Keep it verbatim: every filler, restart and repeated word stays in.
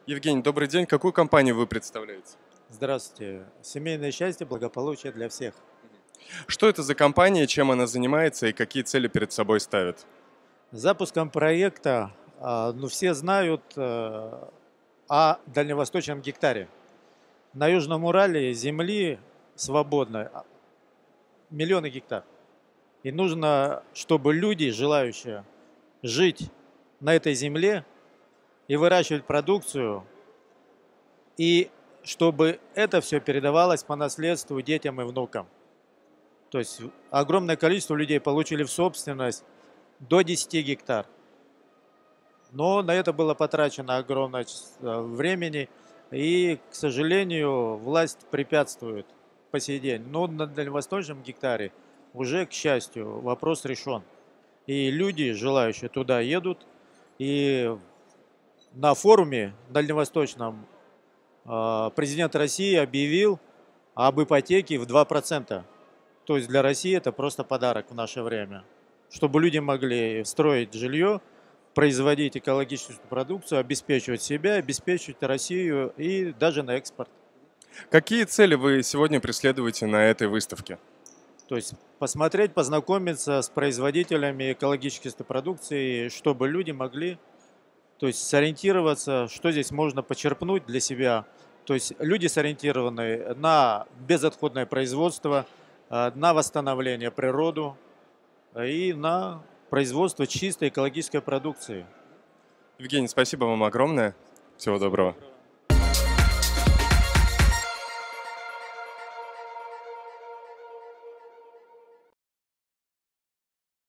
Евгений, добрый день. Какую компанию вы представляете? Здравствуйте. Семейное счастье, благополучие для всех. Что это за компания, чем она занимается и какие цели перед собой ставит? Запуском проекта, а, ну, все знают э, о дальневосточном гектаре. На Южном Урале земли свободной а, миллионы гектар. И нужно, чтобы люди, желающие жить на этой земле и выращивать продукцию, и чтобы это все передавалось по наследству детям и внукам. То есть огромное количество людей получили в собственность до десяти гектар. Но на это было потрачено огромное число времени, и, к сожалению, власть препятствует по сей день. Но на дальневосточном гектаре уже, к счастью, вопрос решен. И люди, желающие туда, едут. И на форуме дальневосточном а, президент России объявил об ипотеке в два процента. То есть для России это просто подарок в наше время. Чтобы люди могли строить жилье, производить экологическую продукцию, обеспечивать себя, обеспечивать Россию и даже на экспорт. Какие цели вы сегодня преследуете на этой выставке? То есть посмотреть, познакомиться с производителями экологической продукции, чтобы люди могли, то есть сориентироваться, что здесь можно почерпнуть для себя. То есть люди сориентированы на безотходное производство, э, на восстановление природы и на производство чистой экологической продукции. Евгений, спасибо вам огромное. Всего доброго.